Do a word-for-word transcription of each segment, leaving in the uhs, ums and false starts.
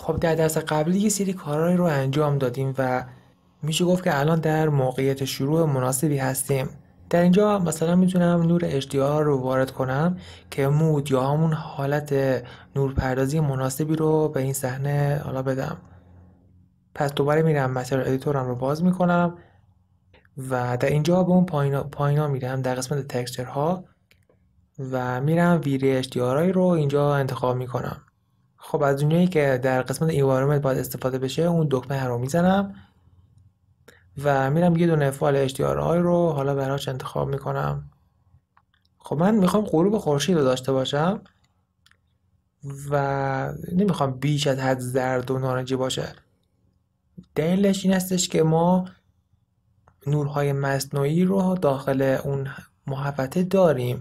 خب در درس قبلی یه سری کارهایی رو انجام دادیم و میشه گفت که الان در موقعیت شروع مناسبی هستیم. در اینجا مثلا میتونم نور اچ دی آر رو وارد کنم که مود یا همون حالت نورپردازی مناسبی رو به این صحنه حالا بدم. پس دوباره میرم متریال ادیتورم رو باز میکنم و در اینجا به اون پایینا پایینا میرم در قسمت تکسچر ها و میرم ویری اچ دی آر رو اینجا انتخاب میکنم. خب از اونجایی که در قسمت environment باید استفاده بشه اون دکمه رو میزنم و میرم یه دونه فایل اچ دی آر آی رو حالا براش انتخاب میکنم. خب من میخوام غروب خورشید رو داشته باشم و نمیخوام بیش از حد زرد و نارنجی باشه. دلیلش این هستش که ما نورهای مصنوعی رو داخل اون محوطه داریم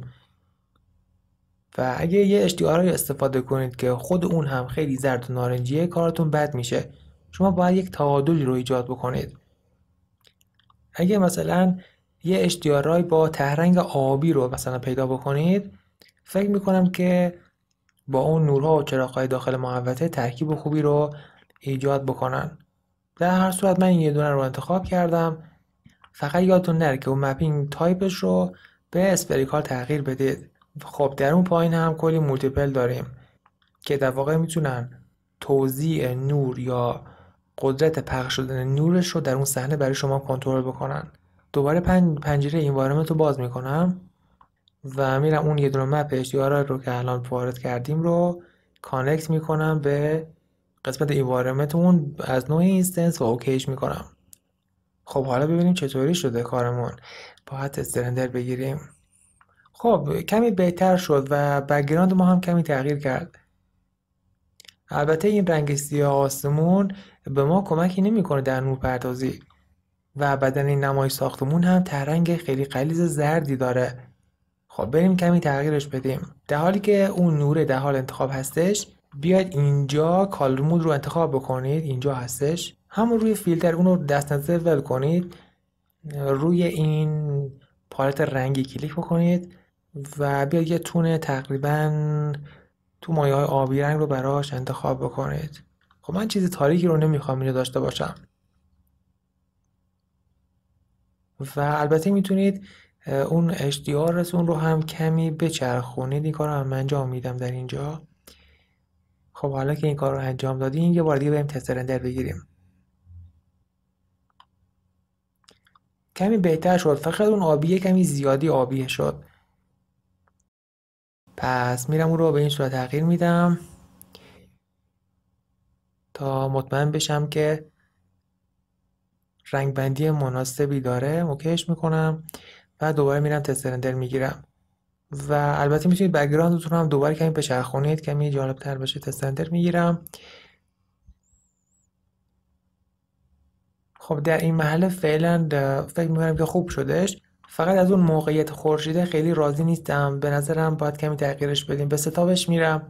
و اگه یه اچ دی آر آی استفاده کنید که خود اون هم خیلی زرد و نارنجیه کارتون بد میشه. شما باید یک تعادلی رو ایجاد بکنید. اگه مثلا یه اچ دی آر آی با تهرنگ آبی رو مثلا پیدا بکنید فکر میکنم که با اون نورها و چراغ‌های داخل محوطه ترکیب خوبی رو ایجاد بکنن. در هر صورت من این یه دونه رو انتخاب کردم. فقط یادتون نره که اون مپینگ تایپش رو به اسفریکال تغییر بدید. خب در اون پایین هم کلی مولتیپل داریم که در واقع میتونن توزیع نور یا قدرت پخش شدن نورش رو در اون صحنه برای شما کنترل بکنن. دوباره پن... پنجره اینوایرمنت رو باز میکنم و میرم اون یه دونه مپ اچ دی آر آی رو که الان وارد کردیم رو کانکت میکنم به قسمت اینوایرمنتمون از نوع اینستنس و اوکیش میکنم. خب حالا ببینیم چطوری شده کارمون. باید تست رندر بگیریم. خب کمی بهتر شد و بک‌گراند ما هم کمی تغییر کرد. البته این رنگ سیاه آسمون به ما کمکی نمیکنه در نور پردازی و بدن این نمای ساختمون هم ترنگ خیلی غلیظ زردی داره. خب بریم کمی تغییرش بدیم. در حالی که اون نور در حال انتخاب هستش بیاید اینجا کالر مود رو انتخاب بکنید. اینجا هستش همون روی فیلتر اون رو دست نزد ول کنید، روی این پالت رنگی کلیک بکنید و بیاید یه تون تقریبا تو مایه های آبی رنگ رو براش انتخاب بکنید. خب من چیز تاریکی رو نمیخوام اینو داشته باشم و البته میتونید اون اچ دی آر رتون رو هم کمی بچرخونید. این کار رو هم انجام میدم در اینجا. خب حالا که این کار رو انجام دادیم یه بار دیگه بریم تست رندر بگیریم. کمی بهتر شد، فقط اون آبیه کمی زیادی آبیه شد. پس میرم اون رو به این صورت تغییر میدم تا مطمئن بشم که رنگ بندی مناسبی داره. اوکیش میکنم و دوباره میرم تست رندر میگیرم و البته میتونید بک‌گراندتون هم دوباره کمی بچرخونید کمی جالب تر بشه. تست رندر میگیرم. خب در این مرحله فعلا فکر میکنم که خوب شدش. فقط از اون موقعیت خورشیده خیلی راضی نیستم. به نظرم باید کمی تغییرش بدیم. به ستاپش میرم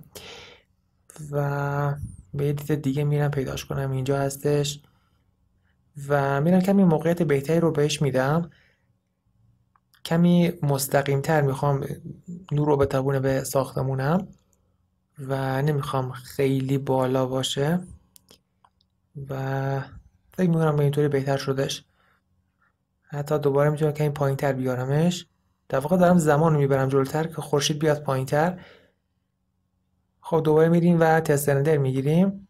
و به یه دید دیگه میرم پیداش کنم. اینجا هستش و میرم کمی موقعیت بهتری رو بهش میدم. کمی مستقیم تر میخوام نور رو بتابونه به ساختمونم و نمیخوام خیلی بالا باشه و فکر میکنم به اینطوری بهتر شدش. حتی دوباره میتونم کمی پایین تر بیارمش. در واقع دارم زمان رو میبرم جلوتر که خورشید بیاد پایین تر. خب دوباره میریم و تست رندر میگیریم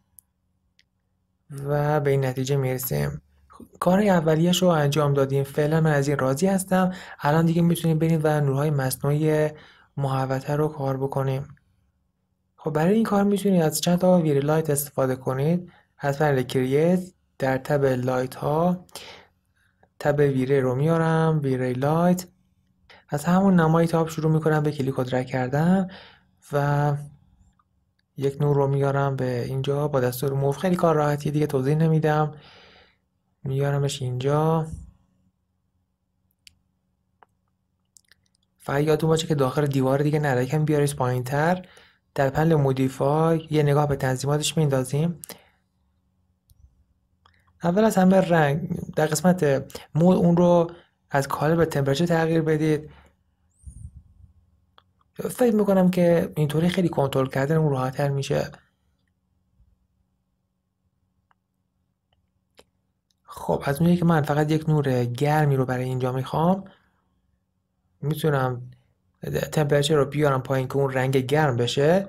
و به این نتیجه میرسیم. کار اولیه‌اش رو انجام دادیم. فعلا من از این راضی هستم. الان دیگه میتونیم بریم و نورهای مصنوعی محوطه رو کار بکنیم. خب برای این کار میتونید از چند تا ویری لایت استفاده کنید. از پنل کرییت در تب لایت ها تب ویری رو میارم، ویری لایت. از همون نمای تاب شروع میکنم به کلیک و درگ کردن و یک نور رو میارم به اینجا با دستور موو. خیلی کار راحتیه دیگه توضیح نمیدم. میارمش اینجا. فقط یادتون باشه که داخل دیوار دیگه نره. کم بیاریش پایین تر. در پنل مودیفای یه نگاه به تنظیماتش میندازیم. اول از همه رنگ در قسمت مود اون رو از کالر به تمپرچر تغییر بدید. فکر میکنم که اینطوری خیلی کنترل کردن اون راحت‌تر میشه. خب از اونجایی که من فقط یک نور گرمی رو برای اینجا میخوام، میتونم تمپرچر رو بیارم پایین که اون رنگ گرم بشه.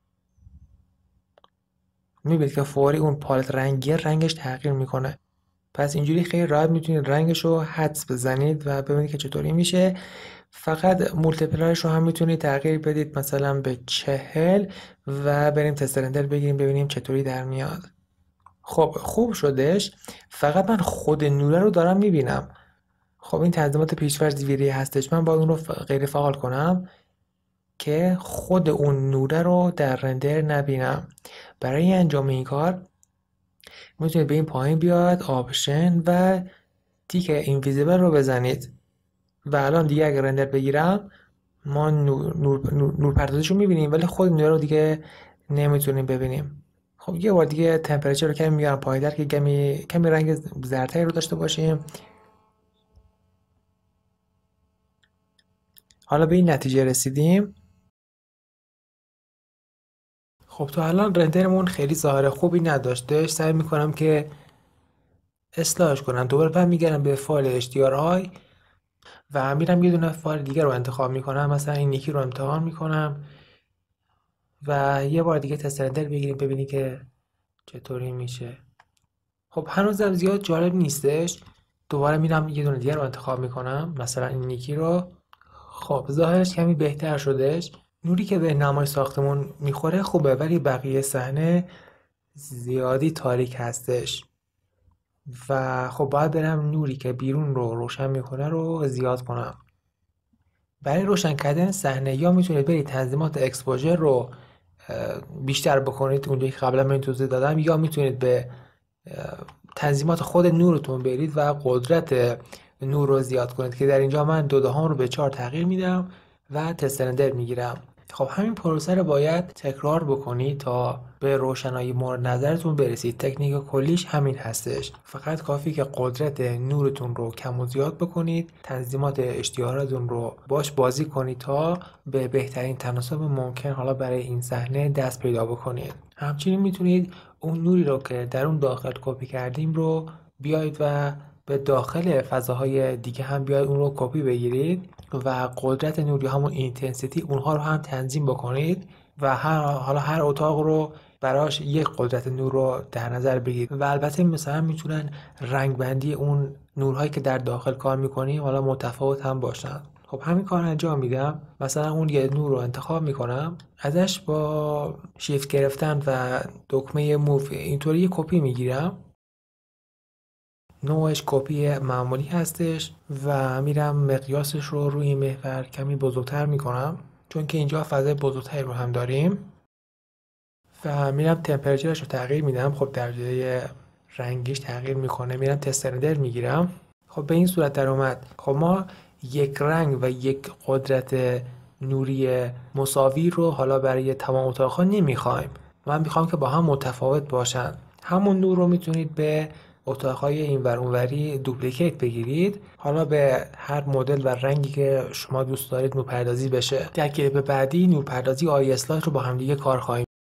میبینید که فوری اون پالت رنگی رنگش تغییر میکنه. پس اینجوری خیلی راحت میتونید رنگش رو حدس بزنید و ببینید که چطوری میشه. فقط مولتیپلایرش رو هم میتونید تغییر بدید، مثلا به چهل، و بریم تست رندر بگیریم ببینیم چطوری در میاد. خب خوب شدش، فقط من خود نوره رو دارم میبینم. خب این تنظیمات پیش‌فرض ویری هستش، من باید اون رو غیر فعال کنم که خود اون نوره رو در رندر نبینم. برای انجام این کار میتونید به این پایین بیاد آپشن و تیک اینویزیبل رو بزنید و الان دیگه اگر رندر بگیرم ما نور, نور, نور, نور پردازش رو میبینیم ولی خود نوره رو دیگه نمیتونیم ببینیم. خب یه بار دیگه تمپرچر رو کمی میارم پایین‌تر که کمی کمی رنگ زردتری رو داشته باشیم. حالا به این نتیجه رسیدیم. خب تا الان رندرمون خیلی ظاهر خوبی نداشتش، سعی میکنم که اصلاحش کنم. دوباره برمیگردم به فایل اچ دی آر آی و میرم یه دونه فایل دیگه رو انتخاب میکنم، مثلا این یکی رو امتحان میکنم و یه بار دیگه تست رندر بگیریم ببینیم که چطوری میشه. خب هنوزم زیاد جالب نیستش، دوباره میرم یه دونه دیگه رو انتخاب میکنم، مثلا این یکی رو. خب ظاهرش کمی بهتر شدش، نوری که به نمای ساختمون میخوره خوبه، ولی بقیه صحنه زیادی تاریک هستش و خب باید برم نوری که بیرون رو روشن میکنه رو زیاد کنم. برای روشن کردن صحنه یا میتونید برید تنظیمات اکسپوژر رو بیشتر بکنید، اونجایی که قبلا من توضیح دادم، یا میتونید به تنظیمات خود نورتون برید و قدرت نور رو زیاد کنید که در اینجا من دو دهم رو به چهار تغییر میدم و تست رندر میگیرم. خب همین پروسه رو باید تکرار بکنید تا به روشنایی مورد نظرتون برسید. تکنیک کلیش همین هستش، فقط کافی که قدرت نورتون رو کم و زیاد بکنید، تنظیمات اشتیارتون رو باش بازی کنید تا به بهترین تناسب ممکن حالا برای این صحنه دست پیدا بکنید. همچنین میتونید اون نوری رو که در اون داخل کپی کردیم رو بیاید و به داخل فضاهای دیگه هم بیاید اون رو کپی بگیرید و قدرت نور یا همون اینتنسیتی اونها رو هم تنظیم بکنید و هر حالا هر اتاق رو براش یک قدرت نور رو در نظر بگیرید و البته مثلا میتونن رنگ بندی اون نورهایی که در داخل کار میکنیم حالا متفاوت هم باشن. خب همین کار انجام میدم، مثلا اون یه نور رو انتخاب میکنم، ازش با شیفت گرفتن و دکمه موو اینطوری یه کپی میگیرم، نوعش کپی معمولی هستش و میرم مقیاسش رو روی این محور کمی بزرگتر میکنم چون که اینجا فضای بزرگتری رو هم داریم و میرم تمپرچرش رو تغییر میدم. خب درجه رنگیش تغییر میکنه، میرم تست رندر میگیرم. خب به این صورت در اومد. خب ما یک رنگ و یک قدرت نوری مساوی رو حالا برای تمام اتاقها نمیخوایم، من میخوام که با هم متفاوت باشن. همون نور رو میتونید به اتاقهای اینور اونوری دوپلیکیت بگیرید، حالا به هر مدل و رنگی که شما دوست دارید نورپردازی بشه. در کلیپ بعدی نورپردازی آی اسلایت رو با هم دیگه کار خواهیم